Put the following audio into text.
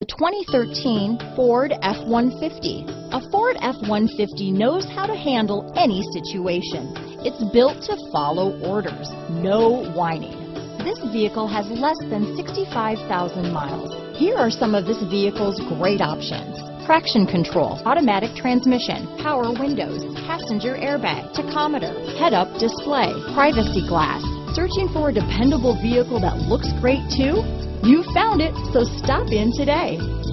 The 2013 Ford F-150. A Ford F-150 knows how to handle any situation. It's built to follow orders, no whining. This vehicle has less than 65,000 miles. Here are some of this vehicle's great options: traction control, automatic transmission, power windows, passenger airbag, tachometer, head-up display, privacy glass. Searching for a dependable vehicle that looks great too? You found it, so stop in today.